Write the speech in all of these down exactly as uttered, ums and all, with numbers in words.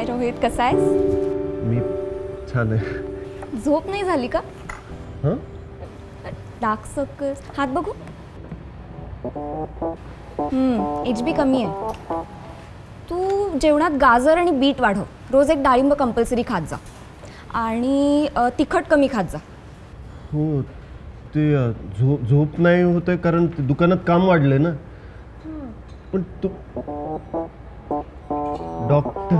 हाय रोहित, कसा आहेस? मी छान आहे. झोप नाही झाली का? हां डार्क सर्कल्स, हात बघू. हम्म एच बी कमी आहे. तू जेवणात गाजर आणि बीट वाढव. रोज एक डाळिंब कंपल्सरी खात जा आणि अ, तिखट कमी खात जा. हो ते अ, झोप झोप नाही होत आहे कारण ते दुकानात काम वाढलंय ना. पण तू डॉक्टर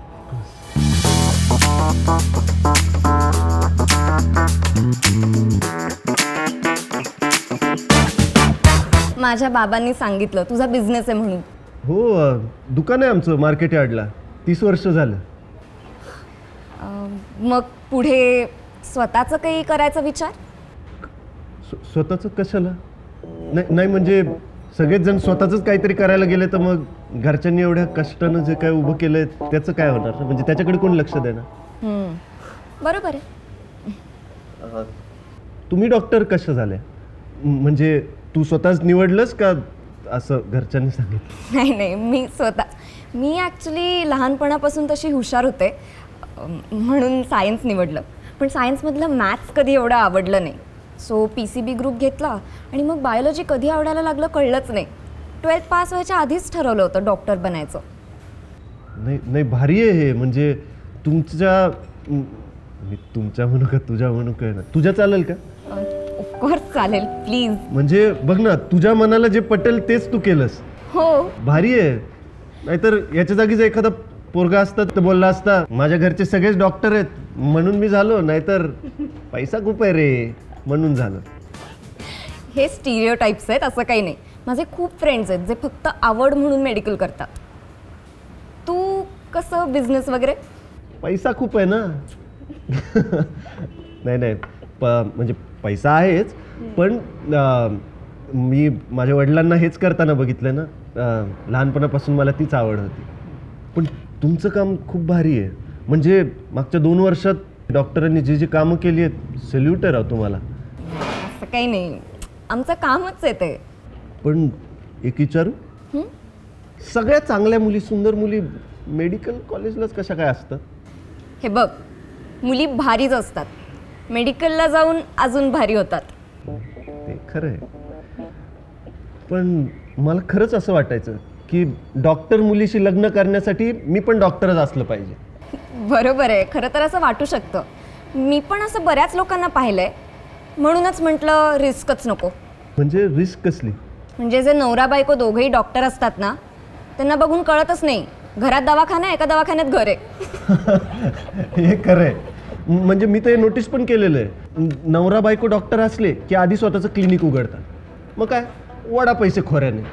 माझ्या बाबांनी सांगितलं तुझा बिझनेस आहे म्हणून. हो अ, दुकान आहे आमचं मार्केट यार्डला. तीस वर्ष झालं. अ, मग पुढे स्वतःचं काही करायचा विचार? स्व- स्वतःचं कशाला? नाही नाही म्हणजे सगळेच जण स्वतःच काहीतरी करायला गेले तर मग घरच्यांनी एवढ्या कष्टानं जे काय उभं केलंय त्याचं काय होणार? म्हणजे त्याच्याकडे कोण लक्ष देणार? हम्म, बरोबर आहे. तुम्ही डॉक्टर कशा झाले? म्हणजे तू स्वतःच निवडलंस का असं घरच्यांनी सांगितलं? नाही नाही, मी स्वतः मी ॲक्च्युली लहानपणापासून तशी हुशार होते, अम, म्हणून सायन्स निवडलं. पण सायन्समधलं मॅथ्स कधी एवढं आवडलं नाही. So P C B group घेतला आणि मग बायोलॉजी कधी आवडायला लागलं कळलंच नाही. ट्वेल्थ पास व्हायच्या आधीच ठरवलं होतं डॉक्टर बनायचं. नाही नाही भारी आहे हे. म्हणजे तुमच्या मी तुमच्या म्हणू का तुझ्या म्हणू काय ना तुझ्या चालेल का? ऑफकोर्स चालेल, प्लीज. म्हणजे बघ ना तुझ्या मनाला जे पटेल तेच तू केलंस. हो. भारी आहे. नाहीतर याच्या जागी जर एखादा पोरगा असता तर बोलला असता माझ्या घरचे सगळेच डॉक्टर आहेत म्हणून मी झालो, नाहीतर पैसा खूप आहे रे म्हणून झालं. हे स्टिरियोटाइप्स आहेत, असं काही नाही. माझे खूप फ्रेंड्स आहेत जे फक्त आवड म्हणून मेडिकल करतात. तू कसं बिझनेस वगैरे? पैसा खूप आहे ना. नाही नाही प म्हणजे पैसा आहेच, पण अं, मी माझ्या वडिलांना हेच करताना बघितलं ना. अं, लहानपणापासून मला तीच आवड होती. पण तुमचं काम खूप भारी आहे. म्हणजे मागच्या दोन वर्षात डॉक्टरांनी जी जी कामं केली आहेत, सल्यूट आहे राव तुम्हाला. असं काही नाही, आमचं कामच आहे ते. पण एक विचारू, हं? सगळ्या चांगल्या मुली सुंदर मुली मेडिकल कॉलेजलाच कशा काय असतात? हे बघ, मुली भारीच असतात, मेडिकलला जाऊन अजून भारी होतात. ते खरं आहे. पण मला खरंच असं वाटायचं की डॉक्टर मुलीशी लग्न करण्यासाठी मी पण डॉक्टरच असलं पाहिजे. बरोबर आहे, खरं तर असं वाटू शकतं. मी पण असं बऱ्याच लोकांना पाहिलंय, म्हणूनच म्हटलं रिस्कच नको. म्हणजे रिस्क कसली? म्हणजे जे नवरा बायको दोघेही डॉक्टर असतात ना, त्यांना बघून कळतच नाही घरात दवाखाना आहे, एका दवाखान्यात घर आहे. हे खरं आहे. म्हणजे मी तर हे नोटीस पण केलेलं आहे. नवरा बायको डॉक्टर असले की आधी स्वतःचं क्लिनिक उघडतात, मग काय वडा पैसे खोऱ्याने.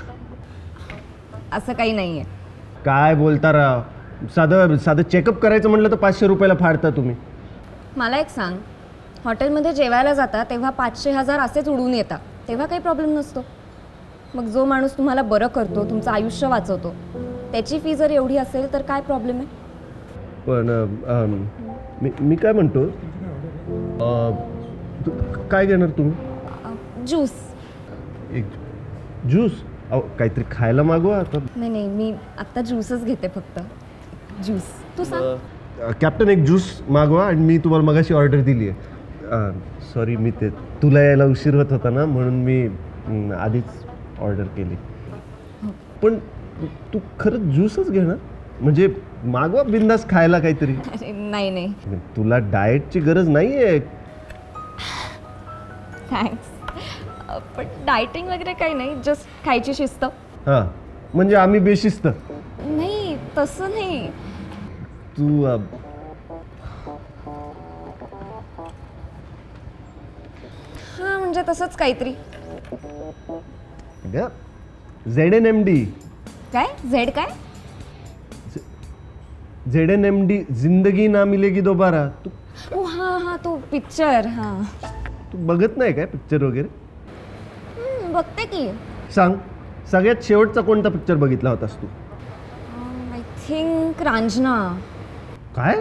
असं काही नाही आहे. काय बोलता राव. साधं साधं चेकअप करायचं म्हटलं तर पाचशे रुपयाला फाडता तुम्ही. मला एक सांग, हॉटेलमध्ये जेवायला जाता तेव्हा पाचशे हजार असेच उडून येतात, तेव्हा काही प्रॉब्लेम नसतो. मग जो माणूस तुम्हाला बरं करतो, तुमचं आयुष्य वाचवतो, त्याची फी जर एवढी असेल तर काय प्रॉब्लेम आहे? पण अम, मी मी काय म्हणतो, अ, तू- काय घेणार तुम्ही? ज्यूस. एक ज्यूस? अहो काहीतरी खायला मागवा आता. नाही नाही, मी आत्ता ज्यूसच घेते फक्त. ज्यूस तू सांग. अ, कॅप्टन एक ज्यूस मागवा. आणि मी तुम्हाला मगाशी ऑर्डर दिली आहे. सॉरी, मी ते तुला यायला उशीर होत होता ना म्हणून मी म, आधीच ऑर्डर केली. पण तू खरंच ज्यूसच घे ना? म्हणजे मागवा बिंदास खायला काहीतरी. अरे नाही नाही, तुला डाएटची गरज नाही आहे. थँक्स. पण डायटिंग वगैरे काही नाही, जस्ट खायची शिस्त. हां म्हणजे आम्ही बेशिस्त? नाही तसं नाही. तू अ, हां म्हणजे तसंच काहीतरी. Z N M D. काय झेड? काय Z N M D, Zindagi Na मिलेगी दोबारा. तू ओ हां हां, तो पिक्चर. हां तू बघत नाही काय पिक्चर वगैरे? हम्म, बघते की. सांग, सगळ्यात शेवटचा कोणता पिक्चर बघितला होतास तू? I think Raanjhanaa. काय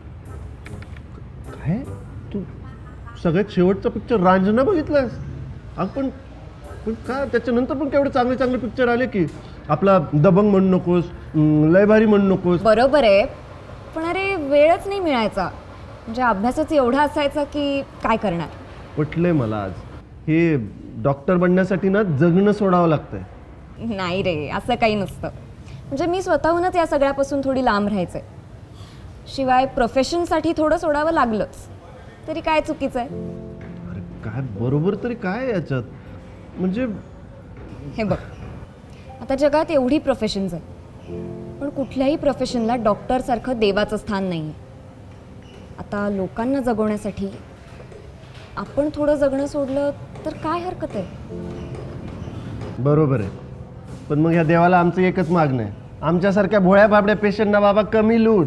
काय तू सगळ्यात शेवटचा पिक्चर रांझना बघितलास? अग पण पण काय त्याच्यानंतर पण केवढे चांगले चांगले पिक्चर आले की. आपला दबंग म्हणू नकोस, लय भारी म्हणू नकोस. बरोबर आहे, पण अरे वेळच नाही मिळायचा. म्हणजे अभ्यासच एवढा असायचा की काय करणार. पटलंय मला आज. हे डॉक्टर बनण्यासाठी ना जगणं सोडावं लागतंय. नाही रे, असं काही नसतं. म्हणजे मी स्वतःहूनच या सगळ्यापासून थोडी लांब राहायचं आहे. शिवाय प्रोफेशनसाठी थोडं सोडावं लागलंच तरी काय चुकीचं आहे. अरे काय बरोबर तरी काय याच्यात. म्हणजे हे बघ, आता जगात एवढी प्रोफेशन्स आहेत, पण कुठल्याही प्रोफेशनला डॉक्टरसारखं देवाचं स्थान नाही आहे. आता लोकांना जगवण्यासाठी आपण थोडं जगणं सोडलं तर काय हरकत आहे. बरोबर आहे, पण मग ह्या देवाला आमचं एकच मागणं आहे, आमच्यासारख्या भोळ्या बाबड्या पेशंटना बाबा कमी लूट.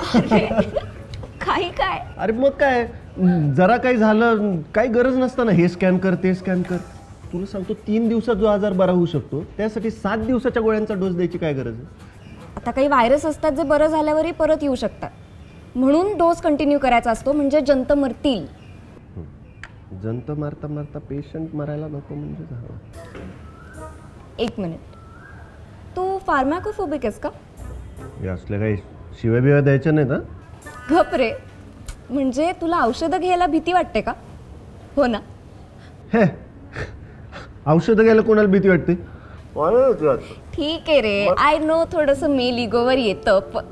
काही काय. अरे मग काय, जरा काही झालं काही गरज नसताना हे स्कॅन कर ते स्कॅन कर. तुला सांगतो तीन दिवसात जो आजार बरा होऊ शकतो त्यासाठी सात दिवसाच्या गोळ्यांचा डोस द्यायची काय गरज आहे. आता काही व्हायरस असतात जे बरं झाल्यावरही परत येऊ शकतात, म्हणून डोस कंटिन्यू करायचा असतो, म्हणजे जंत मरतील. जंत मारता मारता पेशंट मरायला नको म्हणजे झालं. एक मिनिट, तू फार्माकोफोबिक आहेस का? हे असल्या काही शिव्या बिव्या द्यायच्या नाहीत. हा गप रे, म्हणजे तुला औषधं घ्यायला भीती वाटते का? हो ना. हे औषधं घ्यायला कोणाला भीती वाटते. ठीक आहे रे, आय नो थोडंसं मेल इगोवर येतं, प-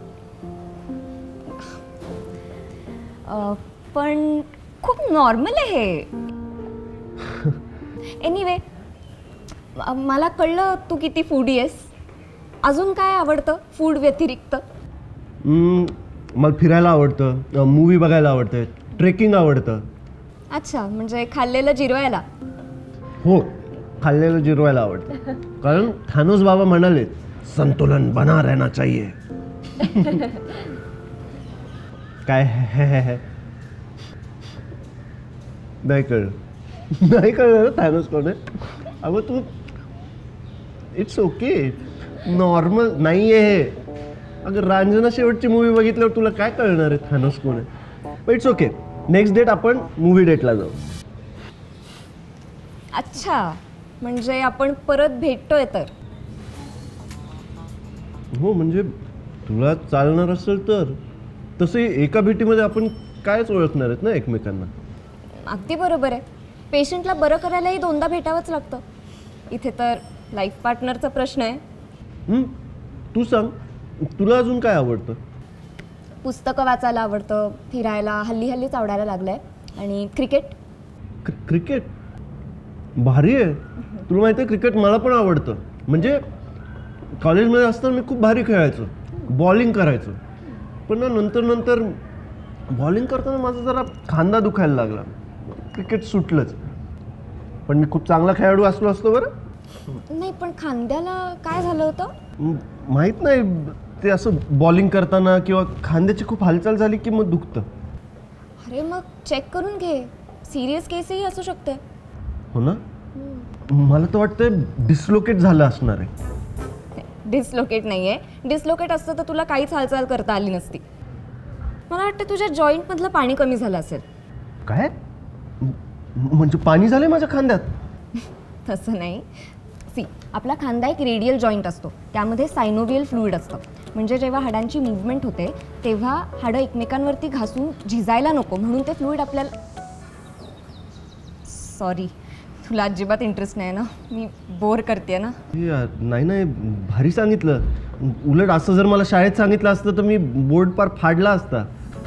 अं, पण खूप नॉर्मल आहे हे. एनिवे, मला कळलं तू किती फूडी आहेस. अजून काय आवडतं फूड व्यतिरिक्त? हम्म, मला फिरायला आवडतं, मूवी बघायला आवडतं, ट्रेकिंग आवडतं. अच्छा, म्हणजे खाल्लेलं जिरवायला. हो, खाल्लेलं जिरवायला आवडतं, कारण थानोस बाबा म्हणाले संतुलन बना रहना चाहिए. काय हे हे हे नाही कळलं. नाही कळलं थानोस कोण आहे. अगं तू इट्स ओके, नॉर्मल नाही आहे हे. अगं रांजना शेवटची मूवी बघितल्यावर तुला काय कळणार आहे थानोस कोण आहे. पण इट्स ओके, नेक्स्ट डेट आपण मूवी डेटला जाऊ. अच्छा, म्हणजे आपण परत भेटतोय तर. हो, म्हणजे तुला चालणार असेल तर. तसे एका भेटीमध्ये आपण कायच ओळखणार आहेत ना एकमेकांना. अगदी बरोबर आहे. पेशंटला बरं करायलाही दोनदा भेटावंच लागतं. इथे तर लाईफ पार्टनरचा प्रश्न आहे. हं, तू सांग, तुला अजून काय आवडतं? पुस्तकं वाचायला आवडतं, फिरायला हल्ली हल्लीच आवडायला लागलं आहे, आणि क्रिकेट. क्रि- क्रिकेट भारी आहे. तुला माहिती आहे क्रिकेट मला पण आवडतं. म्हणजे कॉलेजमध्ये असताना मी खूप भारी खेळायचो, बॉलिंग करायचो. पण ना नंतर नंतर बॉलिंग करताना माझा जरा खांदा दुखायला लागला, क्रिकेट सुटलंच. पण मी खूप चांगला खेळाडू असलो असतो बरं. नाही, पण खांद्याला काय झालं होतं? म- माहित नाही, ते असं बॉलिंग करताना किंवा खांद्याची खूप हालचाल झाली की मग दुखतं. अरे मग चेक करून घे, सिरियस केसही असू शकते. हो ना, मला तर वाटतं डिस्लोकेट झालं असणार आहे. डिस्लोकेट नाही आहे. डिस्लोकेट असतं तर तुला काहीच हालचाल करता आली नसती. मला वाटतं तुझ्या जॉईंटमधलं पाणी कमी झालं असेल. काय म- म्हणजे पाणी झालंय माझ्या खांद्यात? तसं नाही. सी, आपला खांदा एक रेडियल जॉईंट असतो, त्यामध्ये सायनोवियल फ्लुइड असतं. म्हणजे जेव्हा हाडांची मूव्हमेंट होते तेव्हा हाडं एकमेकांवरती घासून झिजायला नको म्हणून ते फ्लुइड आपल्याला. सॉरी, तुला अजिबात इंटरेस्ट नाही ना, मी बोर करते ना. हे यार, नाही नाही, भारी सांगितलं. उलट असं जर मला शाळेत सांगितलं असतं तर मी बोर्ड पार फाडला असता.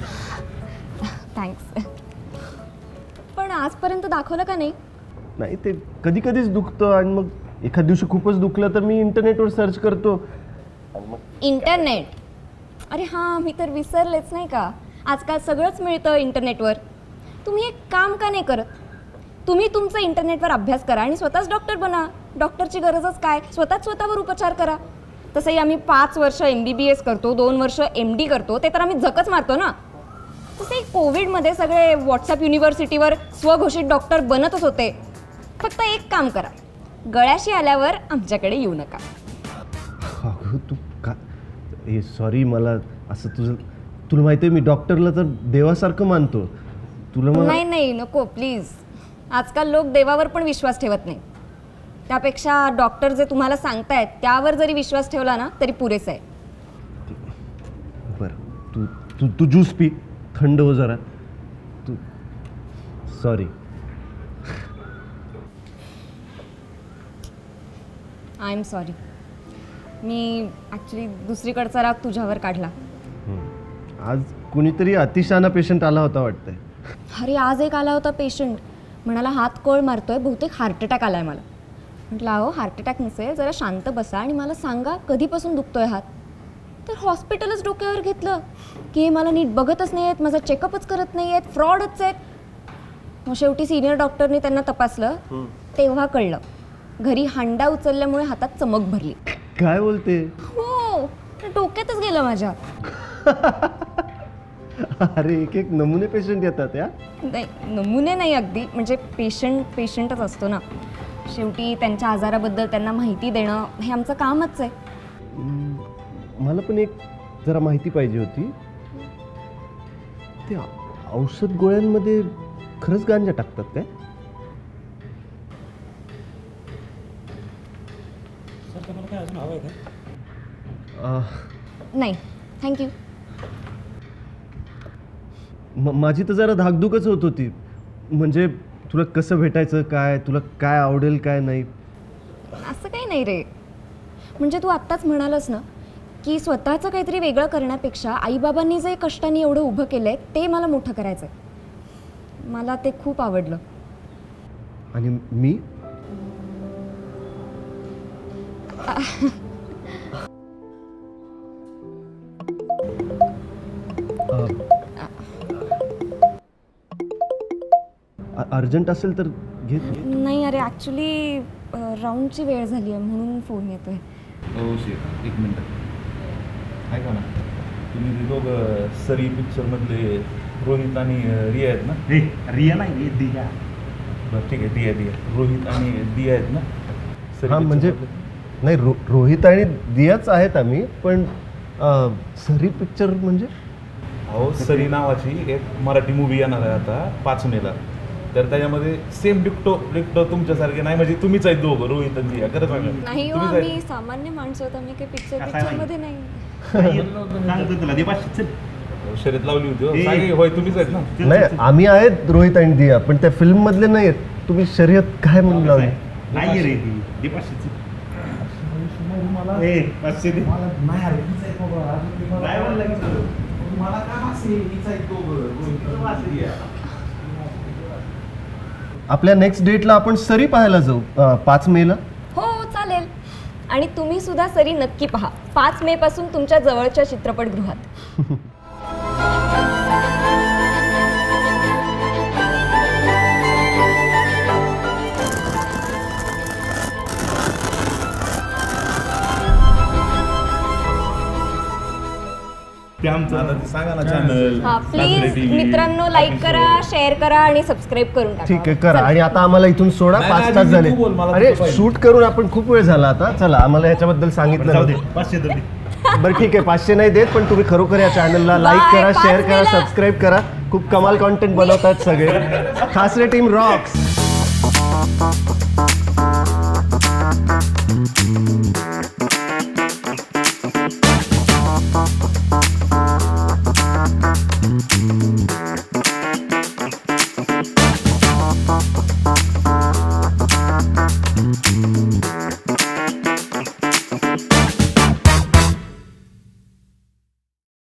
थँक्स. पण आजपर्यंत दाखवलं का नाही? नाही, ते कधी कधीच दुखतं आणि मग एखाद दिवशी खूपच दुखलं तर मी इंटरनेटवर सर्च करतो. इंटरनेट? अरे हां, मी तर विसरलेच नाही का. आजकाल सगळंच मिळतं इंटरनेटवर. तुम्ही एक काम का नाही करत? तुम्ही तुमचं इंटरनेटवर अभ्यास करा आणि स्वतःच डॉक्टर बना. डॉक्टरची गरजच काय, स्वतःच स्वतःवर उपचार करा. तसंही आम्ही पाच वर्ष एम बी बी एस करतो, दोन वर्ष एम डी करतो, ते तर आम्ही झकच मारतो ना. तसे कोविडमध्ये सगळे व्हॉट्सअप युनिव्हर्सिटीवर स्वघोषित डॉक्टर बनतच होते. फक्त एक काम करा, गळ्याशी आल्यावर आमच्याकडे येऊ नका. अगं तू का हे सॉरी, मला असं तुझं तुला माहिती आहे मी डॉक्टरला तर देवासारखं मानतो. तुला मग नाही नाही, नको प्लीज. आजकाल लोक देवावर पण विश्वास ठेवत नाही. त्यापेक्षा डॉक्टर जे तुम्हाला सांगतायत त्यावर जरी विश्वास ठेवला ना तरी पुरेसं आहे. बरं, तू तू तू ज्यूस पी, थंड हो जरा. तू सॉरी. I am sorry. मी ॲक्च्युली दुसरीकडचा राग तुझ्यावर काढला. आज कुणीतरी अतिशहाणा पेशंट आला होता वाटतंय. अरे आज एक आला होता पेशंट, म्हणाला हात कळ मारतोय, बहुतेक हार्ट अटॅक आलाय मला. म्हटलं अहो हार्ट अटॅक नसेल, जरा शांत बसा आणि मला सांगा कधीपासून दुखतोय हात. तर हॉस्पिटलच डोक्यावर घेतलं की हे मला नीट बघतच नाही आहेत, माझा चेकअपच करत नाही आहेत, फ्रॉडच आहेत. मग शेवटी सिनियर डॉक्टरने त्यांना तपासलं, तेव्हा कळलं घरी हांडा उचलल्यामुळे हातात चमक भरली. काय बोलते? हो, डोक्यातच गेलं माझ्या. अरे एक एक नमुने पेशंट येतात या. नाही नमुने नाही, अगदी म्हणजे पेशंट पेशंटच असतो ना. शेवटी त्यांच्या आजाराबद्दल त्यांना माहिती देणं हे आमचं कामच आहे. मला पण एक जरा माहिती पाहिजे होती. ते औषध गोळ्यांमध्ये खरंच गांजा टाकतात काय? नाही थँक्यू. माझी तर जरा धाकधूकच होत होती. म्हणजे तुला कसं भेटायचं, काय तुला काय आवडेल काय नाही. असं काही नाही रे. म्हणजे तू आत्ताच म्हणालस ना की स्वतःचं काहीतरी वेगळं करण्यापेक्षा आईबाबांनी जे कष्टाने एवढं उभं केलं आहे ते मला मोठं करायचं आहे. मला ते खूप आवडलं. आणि मी अर्जंट असेल तर घे. नाही अरे ॲक्च्युली राऊंडची वेळ झाली आहे म्हणून फोन येतोय. हो शेट एक मिनटं ऐका ना, तुम्ही ते दोघं सरी पिक्चरमधले रोहित आणि रिया आहेत ना? हे रिया नाही दिया. बरं ठीक आहे, दिया दिया रोहित आणि दिया आहेत ना? सरी हां म्हणजे picture नाही, रो रोहित आणि दियाच आहेत आम्ही. पण अं, सरी पिक्चर म्हणजे? मधले? अहो सरी नावाची एक मराठी मूवी येणार आहे आता पाच मेला. तर त्याच्यामध्ये सेम डिक्टो डिक्टो तुमच्यासारखे नाही, म्हणजे तुम्हीच आहेत दोघं, रोहित आणि दिया. खरंच नाही हो, तुम्हीच आहेत. आम्ही सामान्य माणसं होतो, आम्ही काही पिक्चर कसा पिक्चरमध्ये नाही. सांगतो तुला दे पाचशे. चल शर्यत लावली होती हो. ए. सांगे, होय तुम्हीच आहेत ना? चल, नाही, चल, चल. आम्ही आहेत रोहित आणि दिया, पण त्या फिल्म मधले नाही आहेत. तुम्ही शर्यत काय म्हणून लावली? नाही रे ती दे पाचशे. चल. ए पाचशे दे. नाही म्हणलं की चल. आपल्या नेक्स्ट डेटला आपण सरी पाहायला जाऊ, अं, पाच मेला. हो चालेल. आणि तुम्ही सुद्धा सरी नक्की पहा पाच मे पासून तुमच्या जवळच्या चित्रपटगृहात. ते आमचं आता ते सांगा ना चॅनल. हा प्लीज मित्रांनो लाईक करा, शेअर करा आणि सबस्क्राईब करून टाका. ठीक आहे, करा. आणि आता आम्हाला इथून सोडा. नाही, पाच नाही, तास मी झाले. तू बोल, मला अरे तुझं पाहिजे. शूट करून आपण खूप वेळ झाला आता. चला, आम्हाला ह्याच्याबद्दल सांगितलं जाऊ दे नव्हतं. पाचशे तर दे. बरं ठीक आहे, पाचशे नाही देत, पण तुम्ही खरोखर या चॅनलला लाईक Bye, करा, पाच शेअर करा, मेला. सबस्क्राईब करा. खूप कमाल कॉन्टेंट बनवतात सगळे. Khaasre team Roxx.